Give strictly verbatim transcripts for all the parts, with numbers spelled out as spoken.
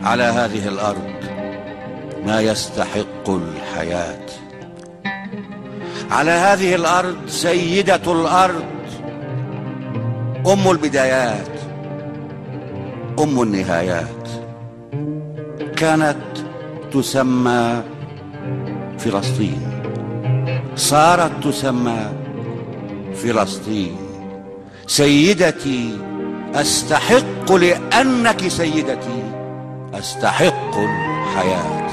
على هذه الأرض ما يستحق الحياة. على هذه الأرض سيدة الأرض، أم البدايات، أم النهايات، كانت تسمى فلسطين، صارت تسمى فلسطين. سيدتي أستحق لأنك سيدتي، أستحق الحياة.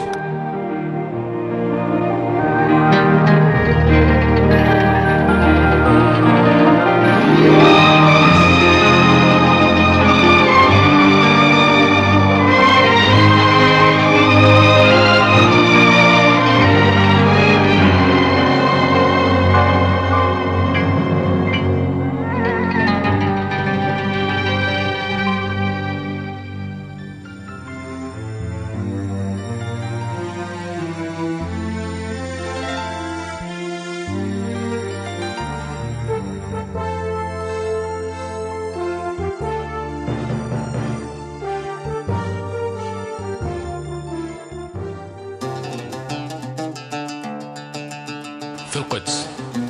في القدس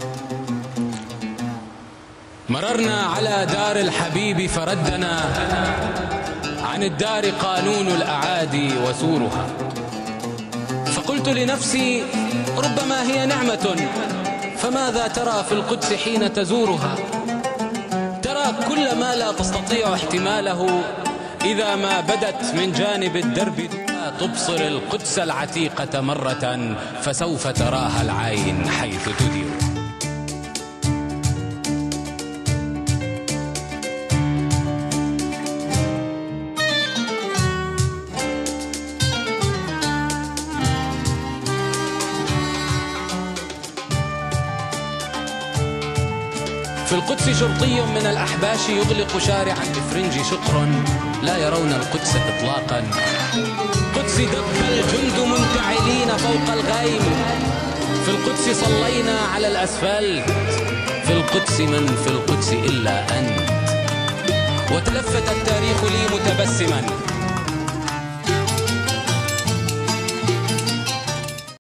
مررنا على دار الحبيب فردنا عن الدار قانون الأعادي وسورها، فقلت لنفسي ربما هي نعمة، فماذا ترى في القدس حين تزورها؟ ترى كل ما لا تستطيع احتماله إذا ما بدت من جانب الدرب. تبصر القدس العتيقة مرة فسوف تراها العين حيث تدير. في القدس شرطي من الأحباش يغلق شارعا بفرنج شقر، لا يرون القدس إطلاقا. قدس دب الجند منتعلين فوق الغيم، في القدس صلينا على الأسفلت، في القدس من في القدس إلا أنت. وتلفت التاريخ لي متبسما